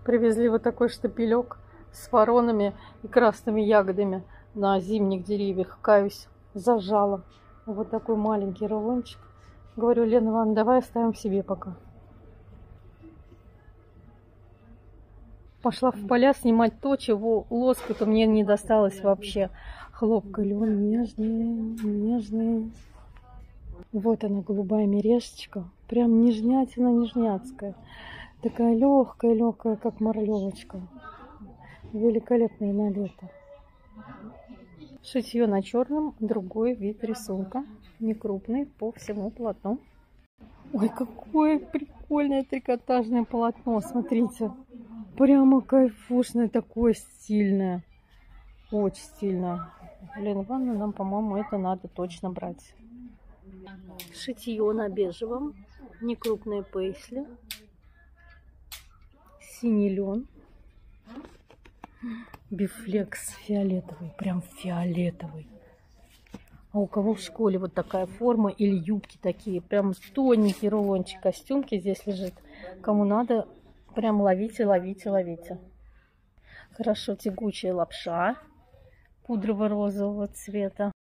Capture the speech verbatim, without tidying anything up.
Привезли вот такой штапелек с воронами и красными ягодами на зимних деревьях. Каюсь, зажала. Вот такой маленький рулончик. Говорю, Лена Ивановна, давай оставим себе пока. Пошла в поля снимать то, чего лоска-то мне не досталось вообще. Хлопка лен нежный, нежный. Вот она, голубая мережечка. Прям нежнятина нежняцкая. Такая легкая, легкая, как морлевочка. Великолепная на лето. Шитье на черном, другой вид рисунка. Не крупный, по всему полотну. Ой, какое прикольное трикотажное полотно, смотрите. Прямо кайфушное, такое стильное. Очень стильное. Лена Ивановна, нам, по-моему, это надо точно брать. Шитье на бежевом. Некрупные пейсли. Синий лен. Бифлекс фиолетовый. Прям фиолетовый. А у кого в школе вот такая форма или юбки такие. Прям тоненький рулончик. Костюмки здесь лежит. Кому надо, прям ловите, ловите, ловите. Хорошо тягучая лапша пудрово-розового цвета.